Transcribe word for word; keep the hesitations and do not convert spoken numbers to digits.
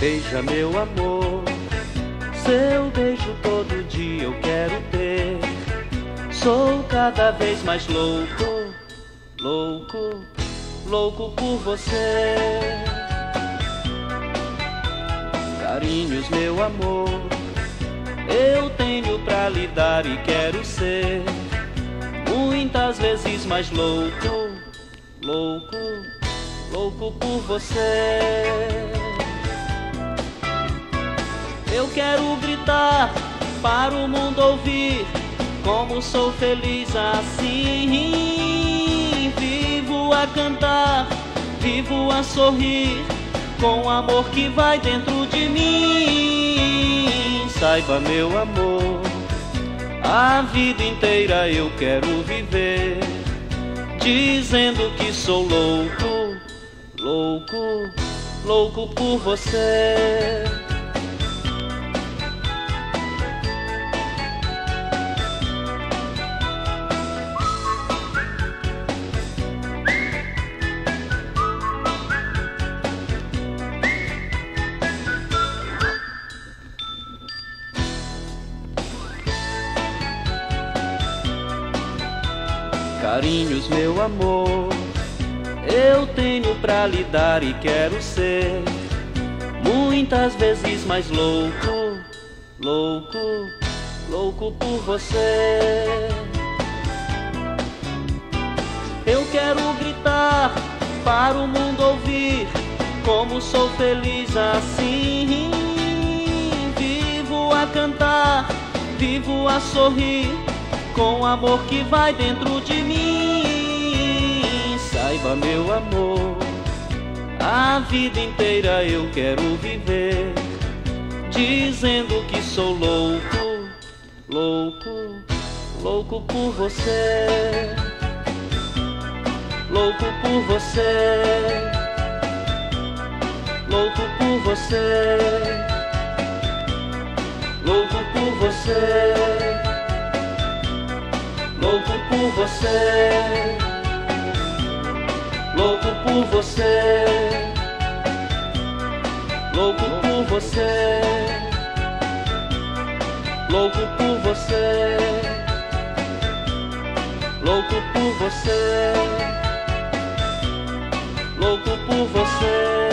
Beija meu amor, seu beijo todo dia eu quero ter. Sou cada vez mais louco, louco, louco por você. Carinhos meu amor, eu tenho pra lhe dar e quero ser muitas vezes mais louco, louco, louco por você. Eu quero gritar para o mundo ouvir como sou feliz assim. Vivo a cantar, vivo a sorrir com o amor que vai dentro de mim. Saiba meu amor, a vida inteira eu quero viver dizendo que sou louco, louco, louco por você. Carinhos meu amor, eu tenho pra lhe dar e quero ser muitas vezes mais louco, louco, louco por você. Eu quero gritar para o mundo ouvir como sou feliz assim. Vivo a cantar, vivo a sorrir com o amor que vai dentro de mim. Saiba meu amor, a vida inteira eu quero viver dizendo que sou louco, louco, louco por você. Louco por você, louco por você, louco por você, louco por você, louco por você, louco por você, louco por você, louco por você, louco por você.